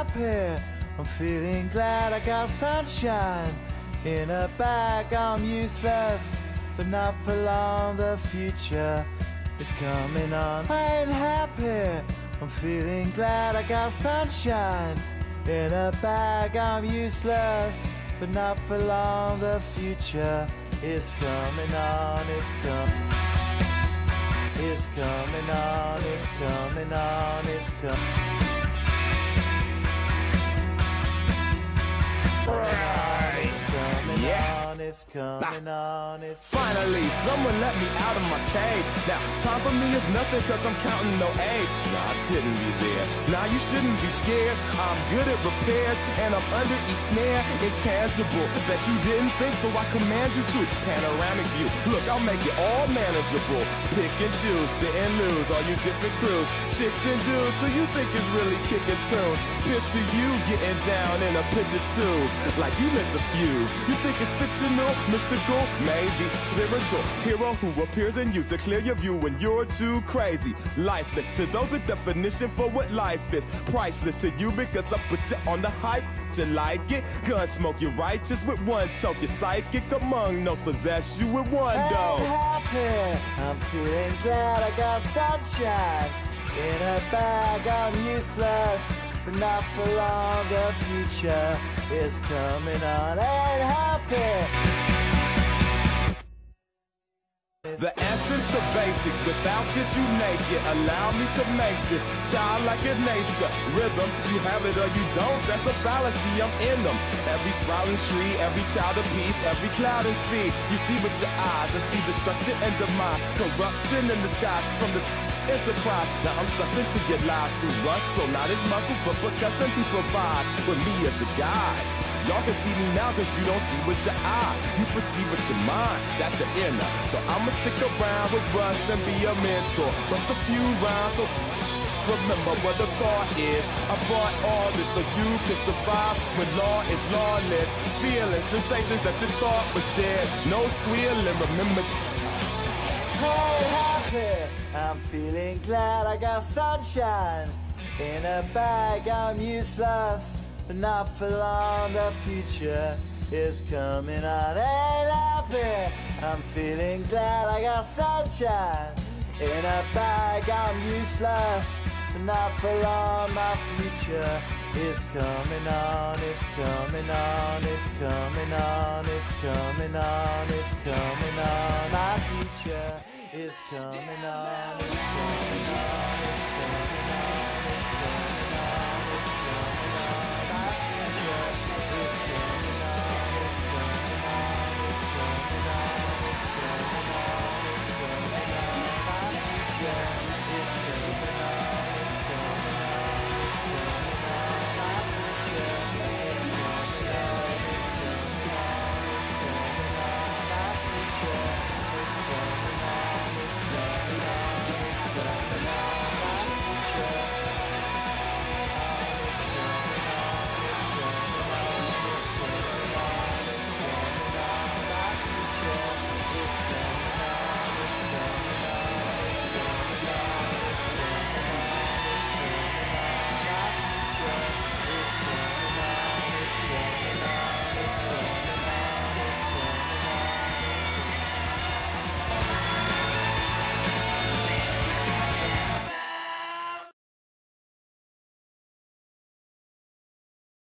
happy. I'm feeling glad I got sunshine. In a bag I'm useless, but not for long, the future is coming on. I ain't happy. I'm feeling glad I got sunshine. In a bag I'm useless, but not for long, the future is coming on, it's coming. It's coming on, it's coming on, it's coming. It's coming on, it's finally, someone let me out of my cage. Now, time for me is nothing cause I'm counting no age. Nah, I couldn't be there. Nah, you shouldn't be scared. I'm good at repairs and I'm under each snare. Intangible that you didn't think, so I command you to. Panoramic view, look, I'll make it all manageable. Pick and choose, sit and lose, all you different crews. Chicks and dudes, who you think is really kicking tunes. Picture you getting down in a picture tube, like you lit the fuse. You think it's fictional, mystical, maybe spiritual. Hero who appears in you to clear your view when you're too crazy. Lifeless to those with definition for what life is. Priceless to you because I put you on the hype. You like it? Gun smoke, you're righteous with one toke. You're psychic among those possess you with one dog. I'm happy. I'm feeling glad I got sunshine. In a bag I'm useless, but not for long, the future is coming on. Ain't happy. The essence, the basics, without it you naked. Allow me to make this childlike in nature. Rhythm, you have it or you don't, that's a fallacy, I'm in them. Every sprouting tree, every child of peace, every cloud and sea. You see with your eyes, I see destruction and demise. Corruption in the sky from the enterprise. Now I'm sucking to get lives through rust, so not his muscles, but percussion he provides with me as the guide. Y'all can see me now cause you don't see with your eye. You perceive with your mind, that's the inner. So I'ma stick around with Russ and be a mentor. Bust a few rhymes, so remember what the thought is. I brought all this so you can survive when law is lawless. Feeling sensations that you thought was dead. No squealing, remember. Hey, happy. I'm feeling glad I got sunshine. In a bag I'm useless, but not for long, the future is coming on. Ain't happy. I'm feeling glad I got sunshine. In a bag I'm useless, but not for long, my future is coming on, it's coming on, it's coming on, it's coming on, it's coming on. My future is coming on, it's coming on, it's coming on, it's coming on, it's coming on. My future is